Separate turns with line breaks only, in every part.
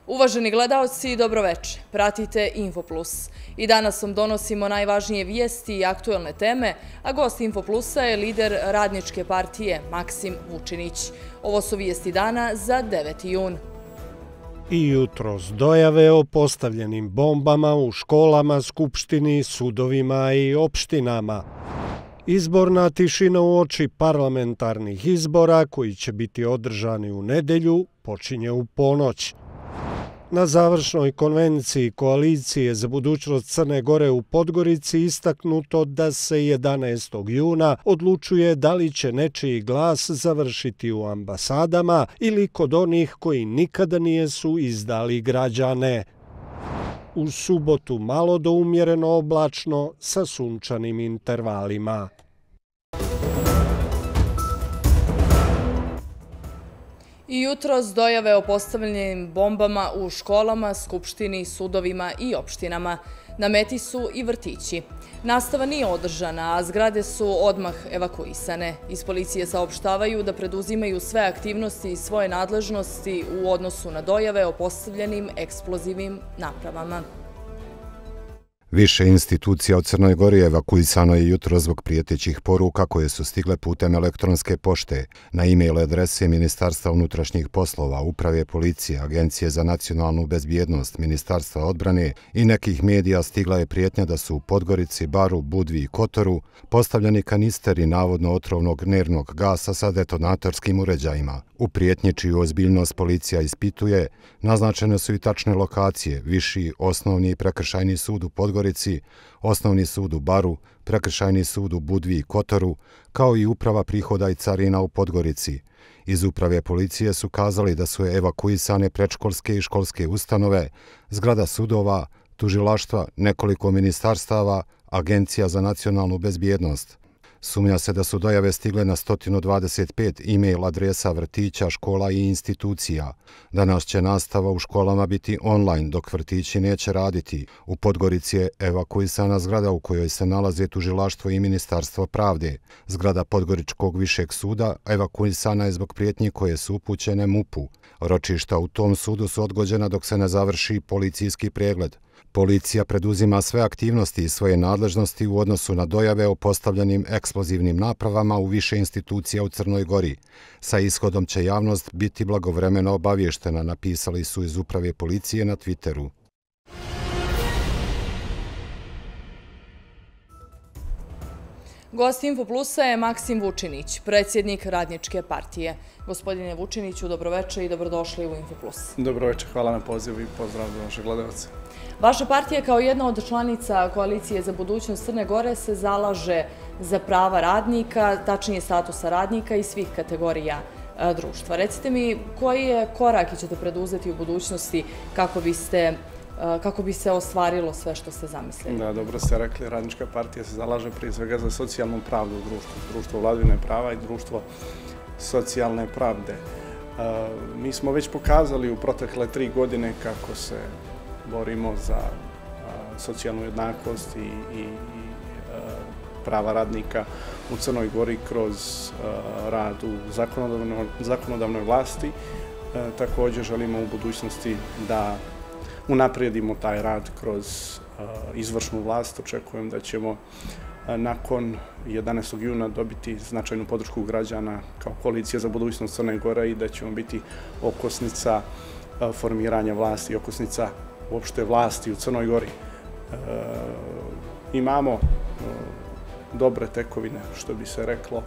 Uvaženi gledaoci, dobroveče. Pratite Infoplus. I danas vam donosimo najvažnije vijesti i aktuelne teme, a gost Infoplusa je lider Radničke partije Maksim Vučinić. Ovo su vijesti dana za 9. jun.
I jutros dojave o postavljenim bombama u školama, skupštini, sudovima i opštinama. Izborna tišina uoči parlamentarnih izbora koji će biti održani u nedelju počinje u ponoć. Na završnoj konvenciji Koalicije za budućnost Crne Gore u Podgorici istaknuto da se 11. juna odlučuje da li će nečiji glas završiti u ambasadama ili kod onih koji nikada nijesu izdali građane. U subotu malo do umjereno oblačno sa sunčanim intervalima.
I jutros dojave o postavljenim bombama u školama, skupštini, sudovima i opštinama. Na meti su i vrtići. Nastava nije održana, a zgrade su odmah evakuisane. Iz policije saopštavaju da preduzimaju sve aktivnosti i svoje nadležnosti u odnosu na dojave o postavljenim eksplozivnim napravama.
Više institucija u Crnoj Gori evakuisano je jutro zbog prijetećih poruka koje su stigle putem elektronske pošte. Na e-mail adrese Ministarstva unutrašnjih poslova, Uprave policije, Agencije za nacionalnu bezbjednost, Ministarstva odbrane i nekih medija stigla je prijetnja da su u Podgorici, Baru, Budvi i Kotoru postavljeni kanisteri navodno otrovnog nervnog gasa sa detonatorskim uređajima. U prijetnji čiju ozbiljnost policija ispituje, naznačene su i tačne lokacije, Viši, Osnovni i Prekršajni sud u Podgorici, Osnovni sud u Baru, Prekršajni sud u Budvi i Kotoru, kao i Uprava prihoda i carina u Podgorici. Iz Uprave policije su kazali da su evakuisane predškolske i školske ustanove, zgrada sudova, tužilaštva, nekoliko ministarstava, Agencija za nacionalnu bezbjednost. Sumnja se da su dojave stigle na 125 e-mail adresa vrtića, škola i institucija. Danas će nastava u školama biti online, dok vrtići neće raditi. U Podgorici je evakuisana zgrada u kojoj se nalaze tužilaštvo i Ministarstvo pravde. Zgrada Podgoričkog višeg suda evakuisana je zbog prijetnji koje su upućene MUP-u. Ročišta u tom sudu su odgođena dok se ne završi policijski pregled. Policija preduzima sve aktivnosti i svoje nadležnosti u odnosu na dojave o postavljenim eksplozivnim napravama u više institucija u Crnoj Gori. Sa ishodom će javnost biti blagovremeno obavještena, napisali su iz Uprave policije na Twitteru.
Gost Infoplusa je Maksim Vučinić, predsjednik Radničke partije. Gospodine Vučiniću, dobroveče i dobrodošli u Infoplus.
Dobroveče, hvala na pozivu i pozdrav za vaše gledalce.
Vaša partija kao jedna od članica Koalicije za budućnost Crne Gore se zalaže za prava radnika, tačnije statusa radnika i svih kategorija društva. Recite mi, koji korake ćete preduzeti u budućnosti kako bi se ostvarilo sve što ste zamislili?
Da, dobro ste rekli, Radnička partija se zalaže prije svega za socijalnu pravdu u društvu, društvo vladavine prava i društvo socijalne pravde. Mi smo već pokazali u protekle 3 godine kako se borimo za socijalnu jednakost i prava radnika u Crnoj Gori kroz rad u zakonodavnoj vlasti. Također želimo u budućnosti da unaprijedimo taj rad kroz izvršnu vlast. Očekujem da ćemo nakon 11. juna dobiti značajnu podršku građana kao Koalicija za budućnost Crne Gore i da ćemo biti okosnica formiranja vlasti, okosnica uopšte vlasti u Crnoj Gori. Imamo dobre tekovine, što bi se reklo.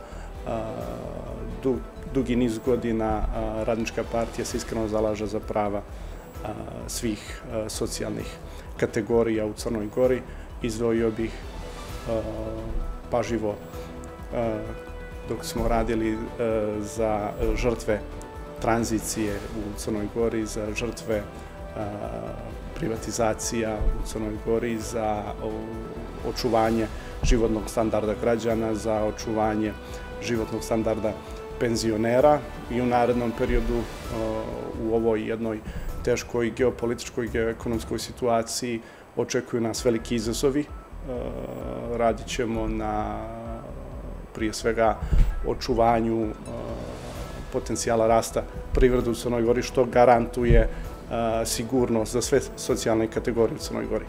Dugi niz godina Radnička partija se iskreno zalaže za prava svih socijalnih kategorija u Crnoj Gori. Izdvojio bih pažljivo dok smo radili za žrtve tranzicije u Crnoj Gori, za žrtve privatizacija u Crnoj Gori, za očuvanje životnog standarda građana, za očuvanje životnog standarda penzionera i u narednom periodu u ovoj jednoj teškoj geopolitičkoj i geoekonomskoj situaciji očekuju nas veliki izazovi. Radit ćemo na prije svega očuvanju potencijala rasta privrede u Crnoj Gori, što garantuje sigurnost za sve socijalne kategorije u Crnoj Gori.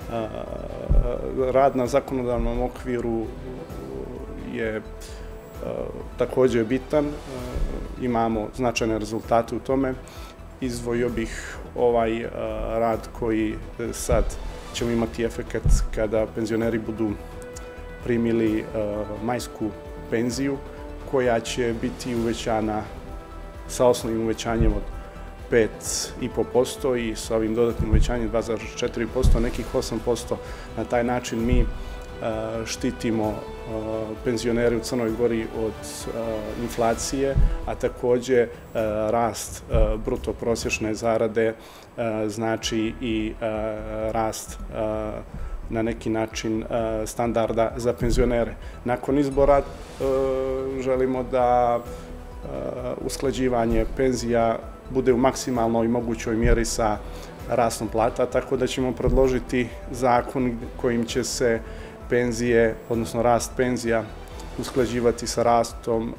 Rad na zakonodavnom okviru je također bitan, imamo značajne rezultate u tome. Izdvojio bih ovaj rad koji sad ćemo imati efekat kada penzioneri budu primili majsku penziju, koja će biti uvećana sa osnovnim uvećanjem od 5,5% i sa ovim dodatnim uvećanjem 2,4%, nekih 8%. Na taj način mi štitimo penzionere u Crnoj Gori od inflacije, a također rast bruto prosječne zarade znači i rast na neki način standarda za penzionere. Nakon izbora želimo da usklađivanje penzija bude u maksimalnoj mogućoj mjeri sa rastom plata, tako da ćemo predložiti zakon kojim će se penzije, odnosno rast penzija, usklađivati sa rastom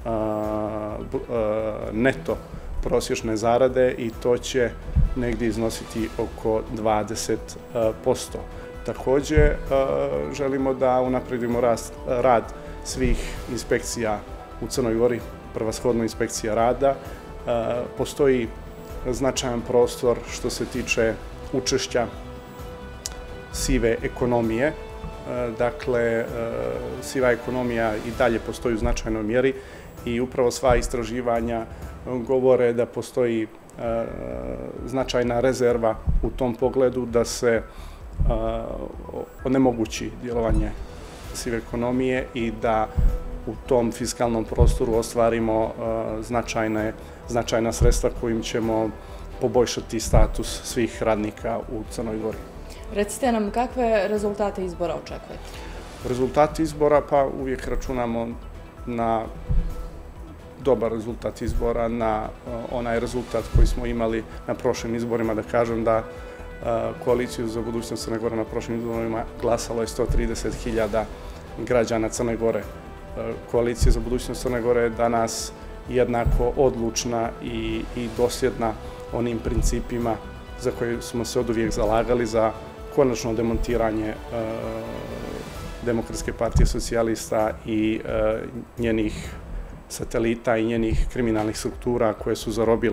neto prosječne zarade i to će negdje iznositi oko 20%. Također želimo da unapredimo rad svih inspekcija u Crnoj Gori, prvashodno inspekcija rada. Postoji značajan prostor što se tiče učešća sive ekonomije. Dakle, siva ekonomija i dalje postoji u značajnoj mjeri i upravo sva istraživanja govore da postoji značajna rezerva u tom pogledu da se onemogući djelovanje sive ekonomije i da u tom fiskalnom prostoru ostvarimo značajna sredstva kojim ćemo poboljšati status svih radnika u Crnoj Gori.
Recite nam, kakve rezultate izbora očekujete?
Rezultati izbora, pa uvijek računamo na dobar rezultat izbora, na onaj rezultat koji smo imali na prošlim izborima. Da kažem da Koaliciju za budućnost Crne Gore na prošlim izborima glasalo je 130.000 građana Crne Gore. Koalicija za budućnost Crne Gore je danas jednako odlučna i dosljedna onim principima za koje smo se oduvijek zalagali, za konačno demontiranje Demokratske partije socijalista i njenih satelita i njenih kriminalnih struktura koje su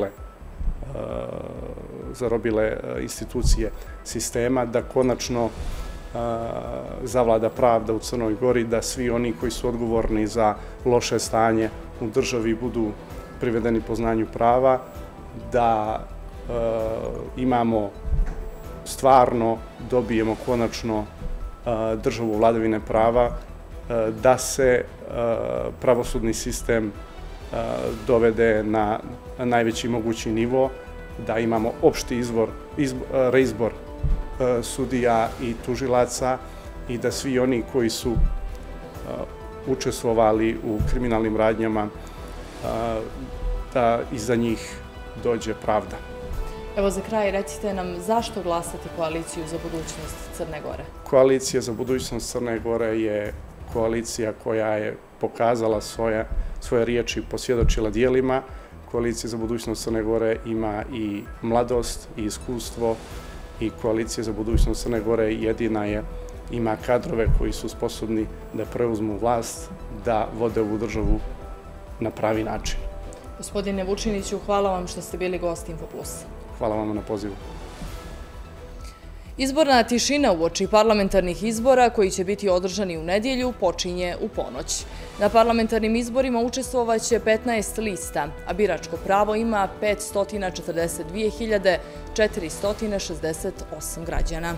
zarobile institucije sistema, da konačno zavlada pravda u Crnoj Gori, da svi oni koji su odgovorni za loše stanje u državi budu privedeni poznanju prava, da imamo stvarno, dobijemo konačno državu vladavine prava, da se pravosudni sistem dovede na najveći mogući nivo, da imamo opšti reizbor sudija i tužilaca i da svi oni koji su učestvovali u kriminalnim radnjama, da iza njih dođe pravda.
Evo za kraj, recite nam zašto glasati Koaliciju za budućnost Crne Gore?
Koalicija za budućnost Crne Gore je koalicija koja je pokazala svoje riječi, posvjedočila dijelima. Koalicija za budućnost Crne Gore ima i mladost i iskustvo i Koalicija za budućnost Crne Gore ima kadrove koji su sposobni da preuzmu vlast, da vode ovu državu na pravi način.
Gospodine Vučiniću, hvala vam što ste bili gost InfoPlus.
Hvala vam na pozivu.
Izborna tišina uoči parlamentarnih izbora koji će biti održani u nedjelju počinje u ponoć. Na parlamentarnim izborima učestvovaće 15 lista, a biračko pravo ima 542.468 građana.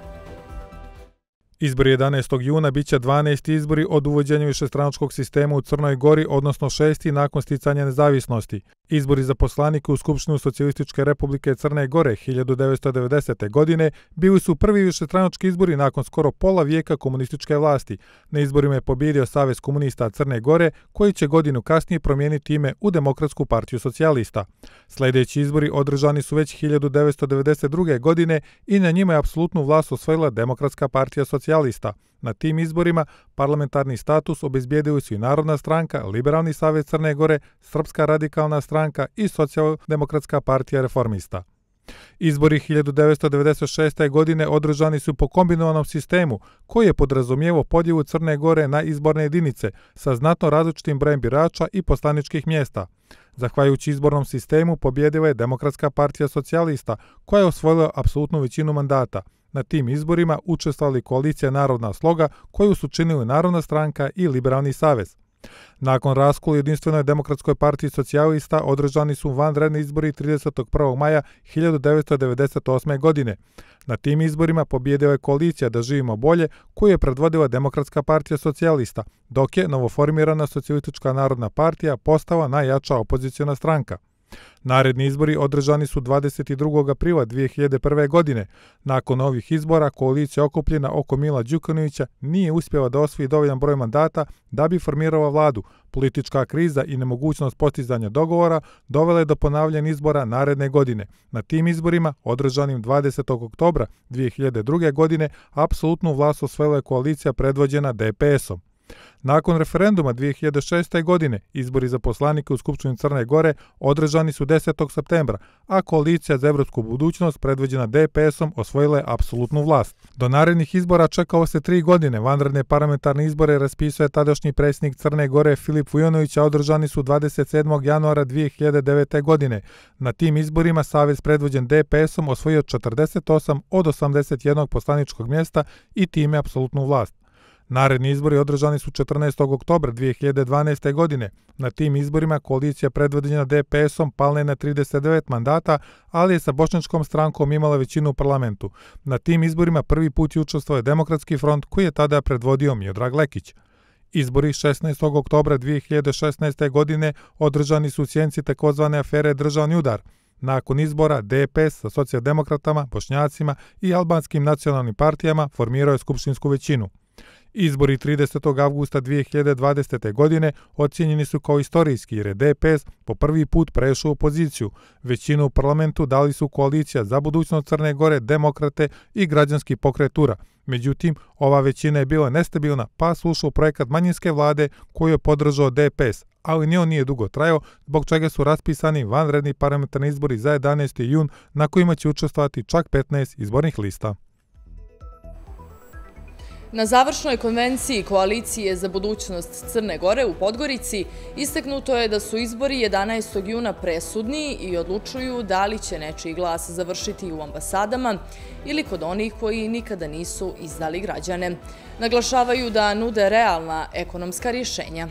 Izbori 11. juna biće 12. izbori od uvođenja višestranačkog sistema u Crnoj Gori, odnosno 6. nakon sticanja nezavisnosti. Izbori za poslanike u Skupštinu Socijalističke Republike Crne Gore 1990. godine bili su prvi višestranački izbori nakon skoro pola vijeka komunističke vlasti. Na izborima je pobjedio Savez komunista Crne Gore, koji će godinu kasnije promijeniti ime u Demokratsku partiju socijalista. Sljedeći izbori održani su već 1992. godine i na njima je apsolutnu vlast osvojila Demokratska partija socijalista. Na tim izborima parlamentarni status obezbijedili su i Narodna stranka, Liberalni savez Crne Gore, Srpska radikalna stranka i Socijaldemokratska partija reformista. Izbori 1996. godine održani su po kombinovanom sistemu koji je podrazumijevao podjelu Crne Gore na izborne jedinice sa znatno različitim brojem birača i poslaničkih mjesta. Zahvaljujući izbornom sistemu pobjedila je Demokratska partija socijalista koja je osvojila apsolutnu većinu mandata. Na tim izborima učestvovali koalicija Narodna sloga koju su činili Narodna stranka i Liberalni savez. Nakon raskolu Jedinstvenoj demokratskoj partiji socijalista održani su vanredni izbori 31. maja 1998. godine. Na tim izborima pobjedila je koalicija Da živimo bolje koju je predvodila Demokratska partija socijalista, dok je novoformirana Socijalistička narodna partija postala najjača opoziciona stranka. Naredni izbori održani su 22. aprila 2001. godine. Nakon ovih izbora koalicija okupljena oko Mila Đukanovića nije uspjela da osvoji dovoljan broj mandata da bi formirala vladu. Politička kriza i nemogućnost postizanja dogovora dovela je do ponavljanja izbora naredne godine. Na tim izborima, održanim 20. oktobra 2002. godine, apsolutnu vlast osvojila je koalicija predvođena DPS-om. Nakon referenduma 2006. godine, izbori za poslanike u Skupštini Crne Gore održani su 10. septembra, a koalicija za evropsku budućnost predvođena DPS-om osvojila je apsolutnu vlast. Do narednih izbora čekalo se 3 godine. Vanredne parlamentarne izbore raspisuje tadašnji predsjednik Crne Gore Filip Vujonović, a održani su 27. januara 2009. godine. Na tim izborima Savez predvođen DPS-om osvojio 48 od 81 poslaničkog mjesta i time apsolutnu vlast. Naredni izbori održani su 14. oktobra 2012. godine. Na tim izborima koalicija predvođena DPS-om pala je na 39 mandata, ali je sa bošnjačkom strankom imala većinu u parlamentu. Na tim izborima prvi put je učestvovao Demokratski front koji je tada predvodio Miodrag Lekić. Izbori 16. oktobra 2016. godine održani su u sjenci takozvane afere Državni udar. Nakon izbora DPS sa socijaldemokratama, bošnjacima i albanskim nacionalnim partijama formirao je skupštinsku većinu. Izbori 30. avgusta 2020. godine ocijenjeni su kao istorijski jer je DPS po prvi put prešao u opoziciju. Većinu u parlamentu dali su koalicija za budućnost Crne Gore, Demokrate i Građanski pokret Tura. Međutim, ova većina je bila nestabilna pa su ušli u projekat manjinske vlade koju je podržao DPS, ali ni on nije dugo trajao, zbog čega su raspisani vanredni parlamentarni izbori za 11. jun na kojima će učestvovati čak 15 izbornih lista.
Na završnoj konvenciji Koalicije za budućnost Crne Gore u Podgorici istaknuto je da su izbori 11. juna presudni i odlučuju da li će nečiji glas završiti u ambasadama ili kod onih koji nikada nisu izdali građane. Naglašavaju da nude realna ekonomska rješenja.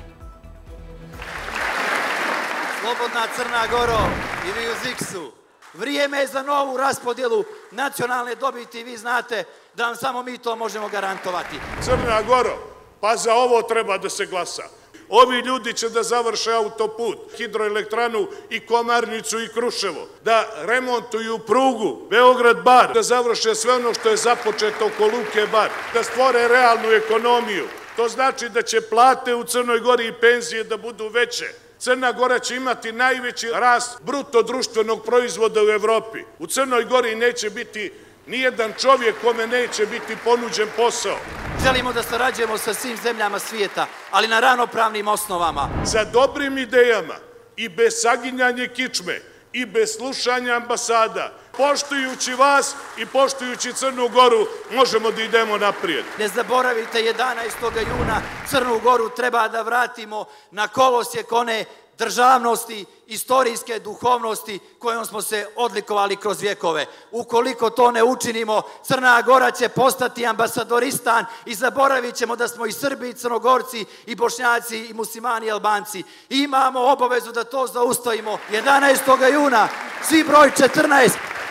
Slobodna Crna Goro i vi u Ziksu. Vrijeme je za novu raspodjelu nacionalne dobiti. Vi znate da vam samo mi to možemo garantovati.
Crna Goro, pa za ovo treba da se glasa. Ovi ljudi će da završe autoput, hidroelektranu i Komarnicu i Kruševo, da remontuju prugu Beograd-Bar, da završe sve ono što je započeto oko Luke Bar, da stvore realnu ekonomiju. To znači da će plate u Crnoj Gori i penzije da budu veće. Crna Gora će imati najveći rast bruto društvenog proizvoda u Evropi. U Crnoj Gori neće biti nijedan čovjek kome neće biti ponuđen posao.
Želimo da sarađujemo sa svim zemljama svijeta, ali na ravnopravnim osnovama.
Za dobrim idejama i bez saginjanja kičme i bez slušanja ambasada, poštujući vas i poštujući Crnu Goru, možemo da idemo naprijed.
Ne zaboravite, 11. juna Crnu Goru treba da vratimo na kolosijek one državnosti, istorijske duhovnosti kojom smo se odlikovali kroz vjekove. Ukoliko to ne učinimo, Crna Gora će postati ambasadoristan i zaboravit ćemo da smo i Srbi, i Crnogorci, i Bošnjaci, i Muslimani, i Albanci. Imamo obavezu da to zaustavimo. 11. juna, svi broj 14.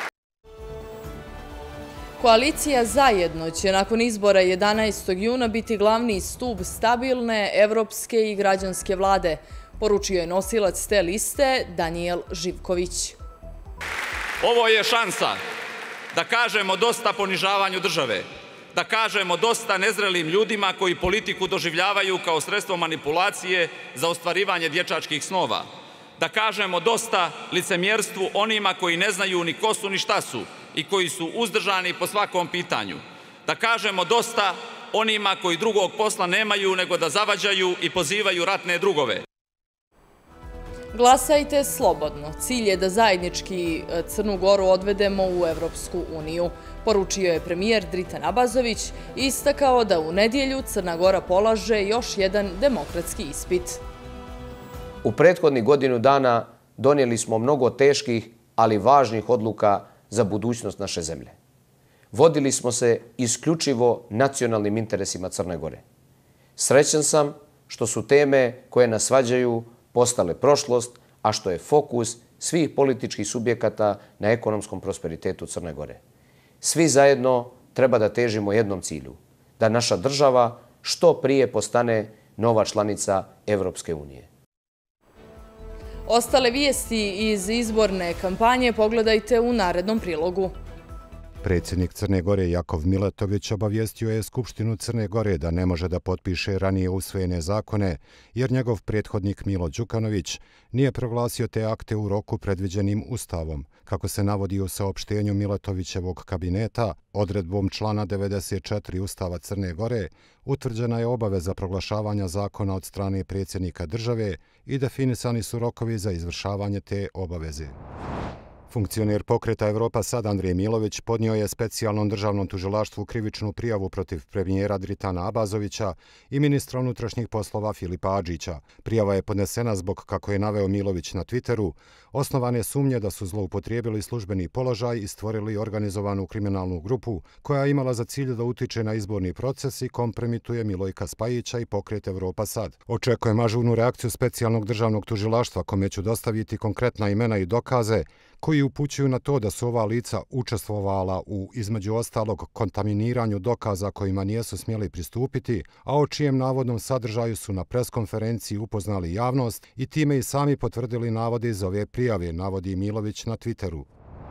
Koalicija Zajedno će nakon izbora 11. juna biti glavni stub stabilne evropske i građanske vlade, poručio je nosilac te liste Danijel Živković.
Ovo je šansa da kažemo dosta ponižavanju države, da kažemo dosta nezrelim ljudima koji politiku doživljavaju kao sredstvo manipulacije za ostvarivanje dječačkih snova, da kažemo dosta licemjerstvu onima koji ne znaju ni ko su ni šta su i koji su uzdržani po svakom pitanju, da kažemo dosta onima koji drugog posla nemaju nego da zavađaju i pozivaju ratne drugove.
Glasajte slobodno. Cilj je da zajednički Crnu Goru odvedemo u Evropsku uniju, poručio je premijer Dritan Abazović i istakao da u nedjelju Crna Gora polaže još jedan demokratski ispit.
U prethodnih godinu dana donijeli smo mnogo teških, ali važnih odluka za budućnost naše zemlje. Vodili smo se isključivo nacionalnim interesima Crne Gore. Srećan sam što su teme koje nas svađaju postale prošlost, a što je fokus svih političkih subjekata na ekonomskom prosperitetu Crne Gore. Svi zajedno treba da težimo jednom cilju, da naša država što prije postane nova članica Evropske unije.
Ostale vijesti iz izborne kampanje pogledajte u narednom prilogu.
Predsjednik Crne Gore Jakov Miletović obavijestio je Skupštinu Crne Gore da ne može da potpiše ranije usvojene zakone, jer njegov prethodnik Milo Đukanović nije proglasio te akte u roku predviđenim Ustavom. Kako se navodi u saopštenju Miletovićevog kabineta, odredbom člana 94 Ustava Crne Gore utvrđena je obaveza proglašavanja zakona od strane predsjednika države i definisani su rokovi za izvršavanje te obaveze. Funkcioner pokreta Evropa Sad Andrej Milović podnio je specijalnom državnom tužilaštvu krivičnu prijavu protiv premijera Dritana Abazovića i ministra unutrašnjih poslova Filipa Adžića. Prijava je podnesena zbog, kako je naveo Milović na Twitteru, osnovane sumnje da su zloupotrijebili službeni položaj i stvorili organizovanu kriminalnu grupu koja je imala za cilj da utiče na izborni proces i kompromituje Milojka Spajića i pokret Evropa Sad. Očekujem ažurnu reakciju specijalnog državnog tužilaštva kome ću dostaviti konkretna imena i dokaze koji upućuju na to da su ova lica učestvovala u, između ostalog, kontaminiranju dokaza kojima nijesu smjeli pristupiti, a o čijem navodnom sadržaju su na preskonferenciji upoznali javnost i time i sami potvrdili navode iz ove prijave, navodi Milović na Twitteru.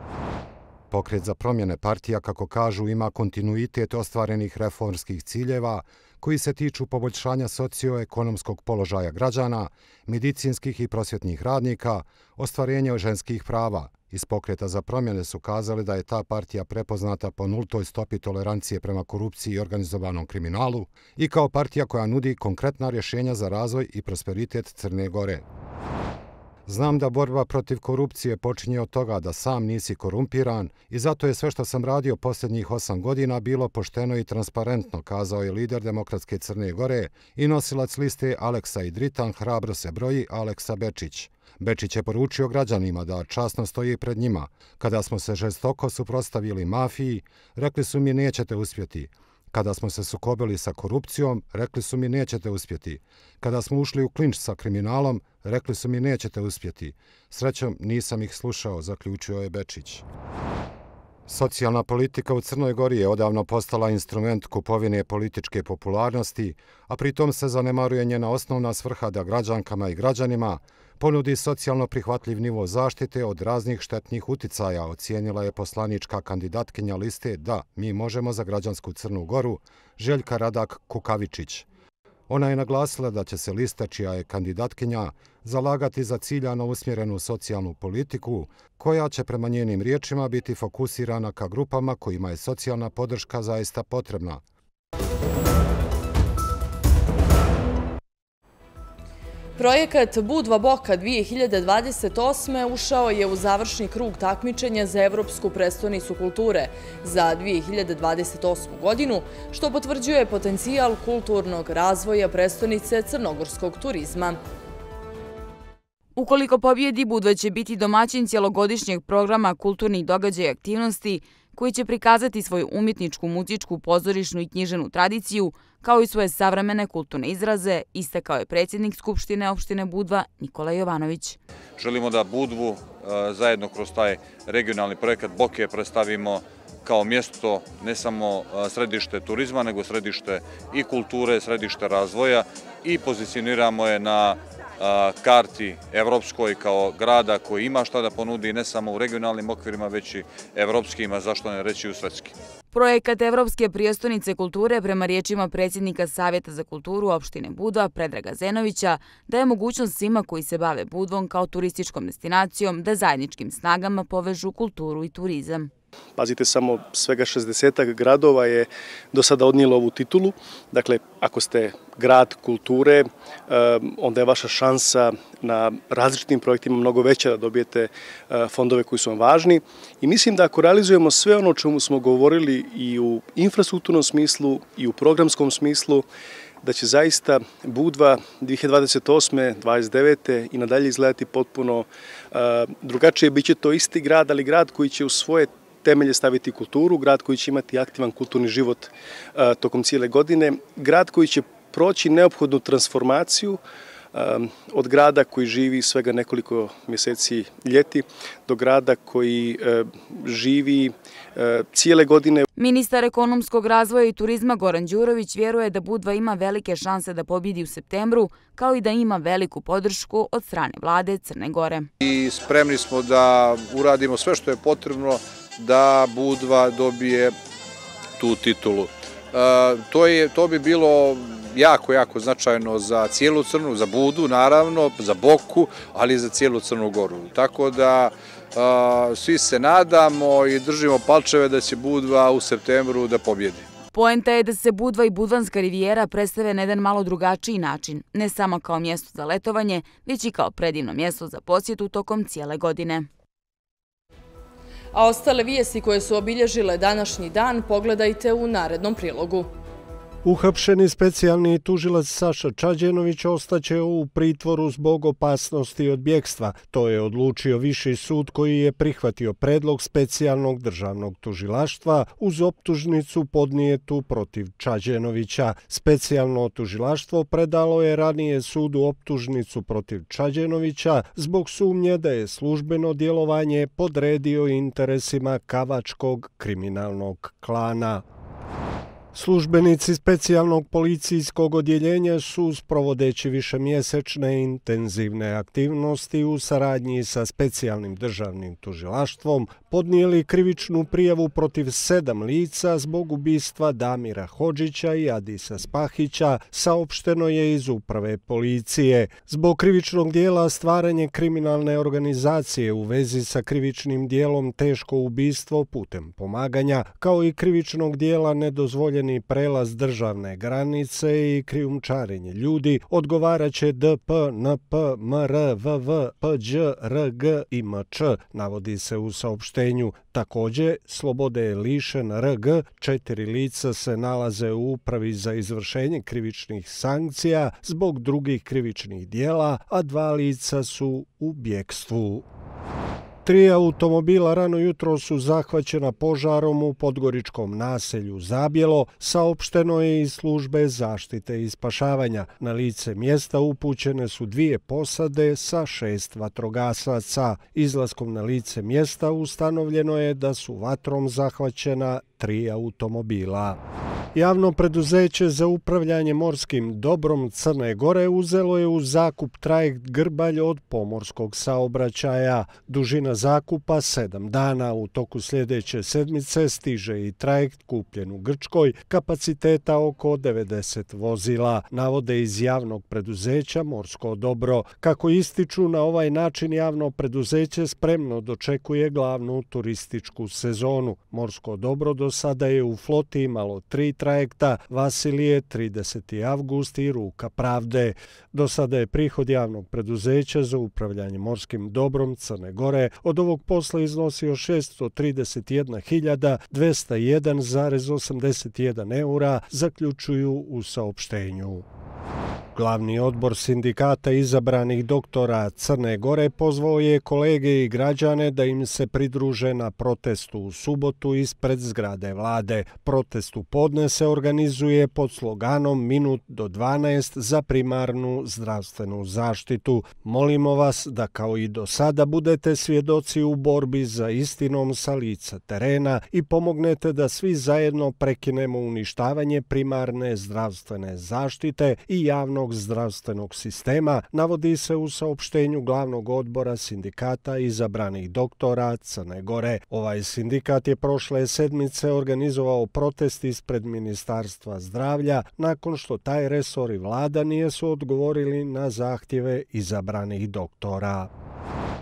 Pokret za promjene partija, kako kažu, ima kontinuitet ostvarenih reformskih ciljeva koji se tiču poboljšanja socioekonomskog položaja građana, medicinskih i prosvjetnih radnika, ostvarenja ženskih prava. Iz Pokreta za promjene su kazali da je ta partija prepoznata po nultoj stopi tolerancije prema korupciji i organizovanom kriminalu i kao partija koja nudi konkretna rješenja za razvoj i prosperitet Crne Gore. Znam da borba protiv korupcije počinje od toga da sam nisi korumpiran i zato je sve što sam radio posljednjih 8 godina bilo pošteno i transparentno, kazao je lider Demokratske Crne Gore i nosilac liste Aleksa i Dritan Hrabro se broji Aleksa Bečić. Bečić je poručio građanima da časno stoji pred njima. Kada smo se žestoko suprotstavili mafiji, rekli su mi nećete uspjeti. Kada smo se sukobili sa korupcijom, rekli su mi nećete uspjeti. Kada smo ušli u klinč sa kriminalom, rekli su mi nećete uspjeti. Srećom, nisam ih slušao, zaključio je Bečić. Socijalna politika u Crnoj Gori je odavno postala instrument kupovine političke popularnosti, a pritom se zanemaruje njena osnovna svrha da građankama i građanima ponudi socijalno prihvatljiv nivo zaštite od raznih štetnih uticaja, ocijenila je poslanička kandidatkinja liste Da, mi možemo za građansku Crnu Goru, Željka Radak Kukavičić. Ona je naglasila da će se lista, čija je kandidatkinja, zalagati za ciljano usmjerenu socijalnu politiku, koja će prema njenim riječima biti fokusirana ka grupama kojima je socijalna podrška zaista potrebna.
Projekat Budva Boka 2028. ušao je u završni krug takmičenja za Evropsku prestonicu kulture za 2028. godinu, što potvrđuje potencijal kulturnog razvoja prestonice crnogorskog turizma.
Ukoliko pobjedi, Budva će biti domaćin cjelogodišnjeg programa kulturnih događaja i aktivnosti koji će prikazati svoju umjetničku, muzičku, pozorišnu i književnu tradiciju, kao i svoje savremene kulturne izraze, istakao je predsjednik Skupštine opštine Budva Nikola Jovanović.
Želimo da Budvu zajedno kroz taj regionalni projekat Boke predstavimo kao mjesto ne samo središte turizma, nego središte i kulture, središte razvoja i pozicioniramo je na karti evropskoj kao grada koji ima šta da ponudi ne samo u regionalnim okvirima, već i evropskima, zašto ne reći u svetskim.
Projekat Evropske prijestolnice kulture, prema riječima predsjednika Savjeta za kulturu opštine Budva Predraga Zenovića, daje mogućnost svima koji se bave Budvom kao turističkom destinacijom da zajedničkim snagama povežu kulturu i turizam.
Pazite, samo svega 60 gradova je do sada odnijelo ovu titulu. Dakle, ako ste grad kulture, onda je vaša šansa na različitim projektima mnogo veća da dobijete fondove koji su vam važni. I mislim da ako realizujemo sve ono o čemu smo govorili i u infrastrukturnom smislu i u programskom smislu, da će zaista Budva 2028. 2029. i nadalje izgledati potpuno drugačije. Biće to isti grad, ali grad koji će u svoje temelje staviti kulturu, grad koji će imati aktivan kulturni život tokom cijele godine, grad koji će proći neophodnu transformaciju od grada koji živi svega nekoliko mjeseci ljeti do grada koji živi cijele godine.
Ministar ekonomskog razvoja i turizma Goran Đurović vjeruje da Budva ima velike šanse da pobjedi u septembru, kao i da ima veliku podršku od strane vlade Crne Gore.
I spremni smo da uradimo sve što je potrebno da Budva dobije tu titulu. To bi bilo jako značajno za cijelu Crnu, za Budu naravno, za Boku, ali i za cijelu Crnu Goru. Tako da svi se nadamo i držimo palčeve da će Budva u septembru da pobjedi.
Poenta je da se Budva i Budvanska rivijera predstave na jedan malo drugačiji način, ne samo kao mjesto za letovanje, već i kao predivno mjesto za posjetu tokom cijele godine.
A ostale vijesti koje su obilježile današnji dan pogledajte u narednom prilogu.
Uhapšeni specijalni tužilac Saša Čađenović ostaće u pritvoru zbog opasnosti od bjegstva. To je odlučio Viši sud koji je prihvatio predlog specijalnog državnog tužilaštva uz optužnicu podnijetu protiv Čađenovića. Specijalno tužilaštvo predalo je ranije sudu optužnicu protiv Čađenovića zbog sumnje da je službeno djelovanje podredio interesima kavačkog kriminalnog klana. Službenici specijalnog policijskog odjeljenja su, sprovodeći višemjesečne intenzivne aktivnosti u saradnji sa specijalnim državnim tužilaštvom, podnijeli krivičnu prijavu protiv 7 lica zbog ubistva Damira Hodžića i Adisa Spahića, saopšteno je iz uprave policije. Zbog krivičnog dijela stvaranje kriminalne organizacije u vezi sa krivičnim dijelom teško ubistvo putem pomaganja, kao i krivičnog dijela nedozvoljeni prelaz državne granice i krijumčarenje ljudi, odgovaraće DP, NP, MR, VV, Pđ, RG i MČ, navodi se u saopštenju. Također, slobode je lišen RG, 4 lica se nalaze u upravi za izvršenje krivičnih sankcija zbog drugih krivičnih dijela, a 2 lica su u bjegstvu. 3 automobila rano jutro su zahvaćena požarom u podgoričkom naselju Zabjelo, saopšteno je iz službe zaštite i spašavanja. Na lice mjesta upućene su 2 posade sa 6 vatrogasaca. Izlaskom na lice mjesta ustanovljeno je da su vatrom zahvaćena 3 automobila. Javno preduzeće za upravljanje morskim dobrom Crne Gore uzelo je u zakup trajekt Grbalj od pomorskog saobraćaja. Dužina zakupa 7 dana. U toku sljedeće sedmice stiže i trajekt kupljen u Grčkoj, kapaciteta oko 90 vozila, navode iz javnog preduzeća Morsko dobro. Kako ističu, na ovaj način javno preduzeće spremno dočekuje glavnu turističku sezonu. Morsko dobro do sada je u floti imalo 3 trajekta, Vasilije, 30. avgust i Ruka pravde. Do sada je prihod javnog preduzeća za upravljanje morskim dobrom Crne Gore od ovog posla iznosio 631.201,81 eura, zaključuju u saopštenju. Glavni odbor sindikata izabranih doktora Crne Gore pozvao je kolege i građane da im se pridruže na protestu u subotu ispred zgrade vlade. Protest u podne se organizuje pod sloganom Minut do 12 za primarnu zdravstvenu zaštitu. Molimo vas da kao i do sada budete svjedoci u borbi za istinom sa lica terena i pomognete da svi zajedno prekinemo uništavanje primarne zdravstvene zaštite i javnog zdravstvenog sistema, navodi se u saopštenju glavnog odbora sindikata izabranih doktora Crne Gore. Ovaj sindikat je prošle sedmice organizovao protest ispred Ministarstva zdravlja nakon što taj resor i vlada nisu odgovorili na zahtjeve izabranih doktora.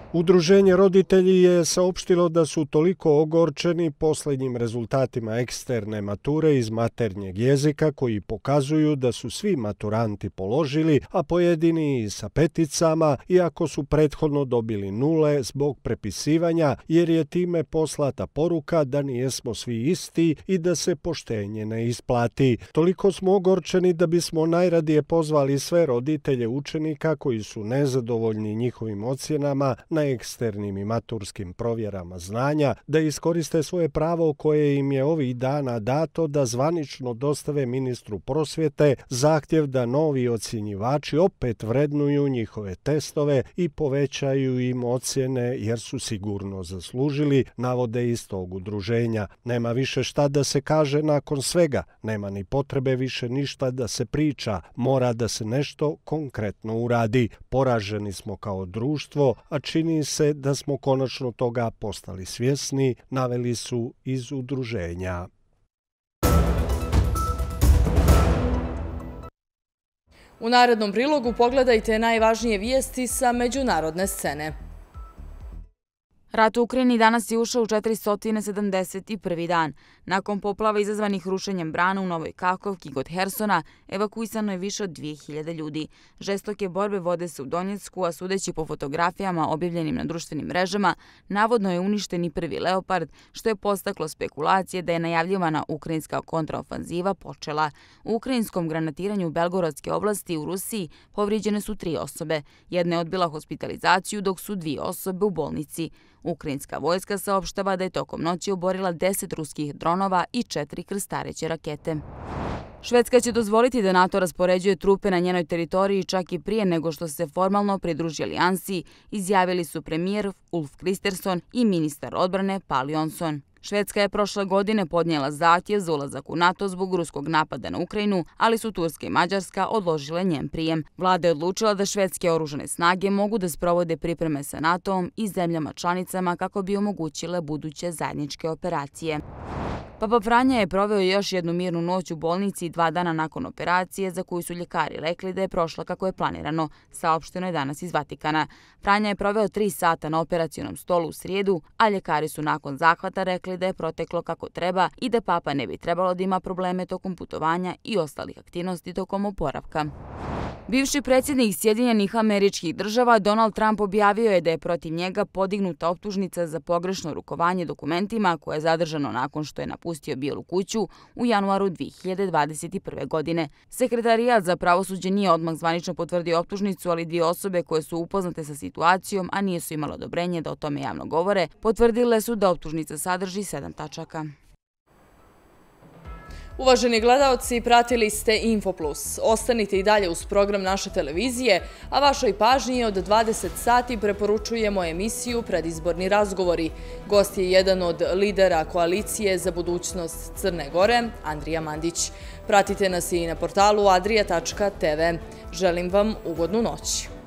Udruženje roditelji je saopštilo da su toliko ogorčeni posljednjim rezultatima eksterne mature iz maternjeg jezika koji pokazuju da su svi maturanti položili, a pojedini i sa peticama, iako su prethodno dobili nule zbog prepisivanja, jer je time poslata poruka da nijesmo svi isti i da se poštenje ne isplati. Toliko smo ogorčeni da bismo najradije pozvali sve roditelje učenika koji su nezadovoljni njihovim ocjenama na eksternim i maturskim provjerama znanja da iskoriste svoje pravo koje im je ovih dana dato da zvanično dostave ministru prosvjete zahtjev da novi ocjenjivači opet vrednuju njihove testove i povećaju im ocjene jer su sigurno zaslužili, navode iz tog udruženja. Nema više šta da se kaže nakon svega, nema ni potrebe više ništa da se priča, mora da se nešto konkretno uradi. Poraženi smo kao društvo, a čini se da smo konačno toga postali svjesni, naveli su iz udruženja.
U narednom prilogu pogledajte najvažnije vijesti sa međunarodne scene.
Rat u Ukrajini danas je ušao u 471. dan. Nakon poplava izazvanih rušenjem brana u Novoj Kakovki kod Hersona, evakuisano je više od 2000 ljudi. Žestoke borbe vode se u Donjecku, a sudeći po fotografijama objavljenim na društvenim mrežama, navodno je uništen i prvi Leopard, što je postaklo spekulacije da je najavljivana ukrajinska kontraofanziva počela. U ukrajinskom granatiranju Belgorodske oblasti u Rusiji povrijeđene su 3 osobe. Jedna je odbila hospitalizaciju, dok su 2 osobe u bolnici. Ukrajinska vojska saopštava da je tokom noći oborila 10 ruskih dronova i 4 krstareće rakete. Švedska će dozvoliti da NATO raspoređuje trupe na njenoj teritoriji čak i prije nego što se formalno pridruži alijansi, izjavili su premijer Ulf Kristersson i ministar odbrane Pál Jonsson. Švedska je prošle godine podnijela zahtjev za ulazak u NATO zbog ruskog napada na Ukrajinu, ali su Turska i Mađarska odložile njen prijem. Vlada je odlučila da švedske oružane snage mogu da sprovode pripreme sa NATO-om i zemljama članicama kako bi omogućile buduće zajedničke operacije. Papa Franja je proveo još jednu mirnu noć u bolnici 2 dana nakon operacije za koju su ljekari rekli da je prošla kako je planirano, saopšteno je danas iz Vatikana. Franja je proveo 3 sata na operacionom stolu u srijedu, a ljekari su nakon zahvata rekli da je proteklo kako treba i da papa ne bi trebalo da ima probleme tokom putovanja i ostalih aktivnosti tokom oporavka. Bivši predsjednik Sjedinjenih Američkih Država Donald Trump objavio je da je protiv njega podignuta optužnica za pogrešno rukovanje dokumentima koje je zadržano nakon što je napustio Bijelu kuću u januaru 2021. godine. Sekretarijat za pravosuđe nije odmah zvanično potvrdio optužnicu, ali 2 osobe koje su upoznate sa situacijom, a nisu imale odobrenje da o tome javno govore, potvrdile su da optužnica sadrži 7 tačaka.
Uvaženi gledaoci, pratili ste Infoplus. Ostanite i dalje uz program naše televizije, a vašoj pažnji od 20 sati preporučujemo emisiju Predizborni razgovori. Gost je jedan od lidera koalicije za budućnost Crne Gore, Andrija Mandić. Pratite nas i na portalu adria.tv. Želim vam ugodnu noć.